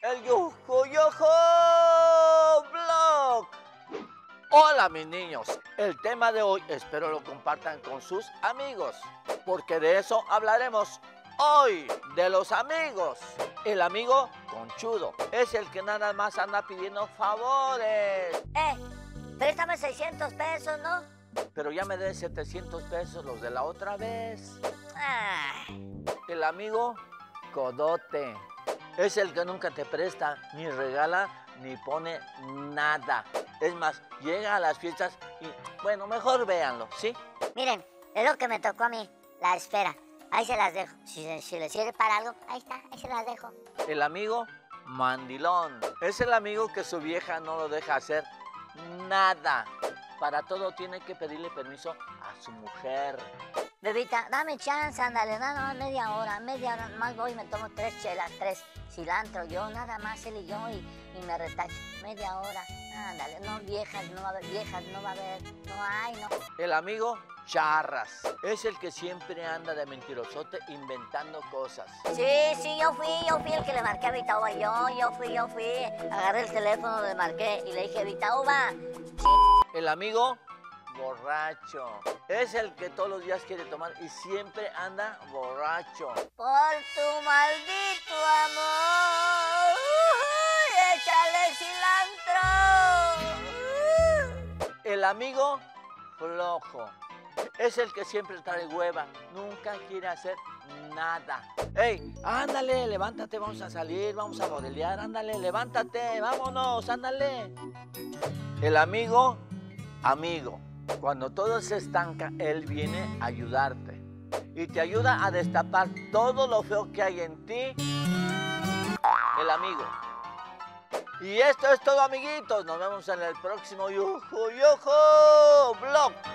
el Yujuyojo Vlog. Hola mis niños, el tema de hoy espero lo compartan con sus amigos, porque de eso hablaremos hoy, de los amigos. El amigo conchudo es el que nada más anda pidiendo favores. Préstame 600 pesos, ¿no? Pero ya me debes 700 pesos los de la otra vez. Ay. El amigo codote es el que nunca te presta, ni regala, ni pone nada. Es más, llega a las fiestas y, bueno, mejor véanlo, ¿sí? Miren, es lo que me tocó a mí, la espera. Ahí se las dejo. Si les sirve para algo, ahí está, ahí se las dejo. El amigo mandilón es el amigo que su vieja no lo deja hacer nada. Para todo tiene que pedirle permiso a su mujer. Bebita, dame chance, ándale, nada más media hora más voy y me tomo 3 chelas, 3 cilantro, yo nada más él y yo y me retacho, media hora, ándale, no viejas, no va a haber, no hay, no. El amigo charras es el que siempre anda de mentirosote inventando cosas. Sí, yo fui el que le marqué a Vitauba, yo fui, agarré el teléfono, le marqué y le dije, Vitauba. El amigo borracho es el que todos los días quiere tomar y siempre anda borracho. Por tu maldito amor, échale cilantro. El amigo flojo es el que siempre trae hueva, nunca quiere hacer nada. ¡Ey! Ándale, levántate, vamos a salir, vamos a modelear, ándale, levántate, vámonos, ándale. El amigo cuando todo se estanca, él viene a ayudarte y te ayuda a destapar todo lo feo que hay en ti. El amigo. Y esto es todo, amiguitos. Nos vemos en el próximo Yujuyojo Vlog.